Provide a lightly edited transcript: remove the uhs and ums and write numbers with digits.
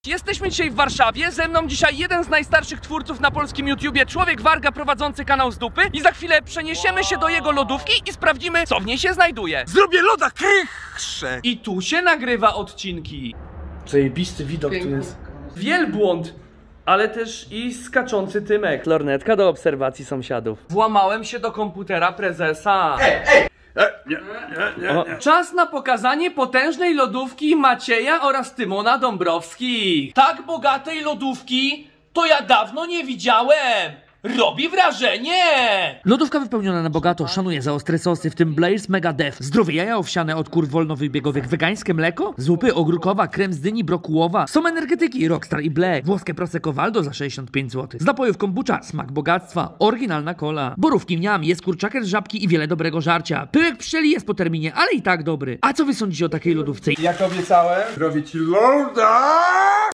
Jesteśmy dzisiaj w Warszawie, ze mną dzisiaj jeden z najstarszych twórców na polskim YouTubie, Człowiek Warga, prowadzący kanał z dupy. I za chwilę przeniesiemy się do jego lodówki i sprawdzimy, co w niej się znajduje. Zrobię loda krychrze! I tu się nagrywa odcinki. Zajebisty widok tu jest. Wielbłąd, ale też i skaczący Tymek. Lornetka do obserwacji sąsiadów. Włamałem się do komputera prezesa. Czas na pokazanie potężnej lodówki Macieja oraz Tymona Dąbrowskich. Tak bogatej lodówki to ja dawno nie widziałem. Robi wrażenie! Lodówka wypełniona na bogato, szanuje za ostre sosy, w tym Blair's Mega Def. Zdrowe jaja owsiane od kur wolnowybiegowych, wegańskie mleko, zupy ogórkowa, krem z dyni brokułowa. Są energetyki Rockstar i Black, włoskie Prosecco Valdo za 65 zł. Z napojów kombucha, smak bogactwa, oryginalna cola. Borówki mniam, jest kurczaker z żabki i wiele dobrego żarcia. Pyłek pszczeli jest po terminie, ale i tak dobry. A co wy sądzicie o takiej lodówce? Jak obiecałem, robię ci loda!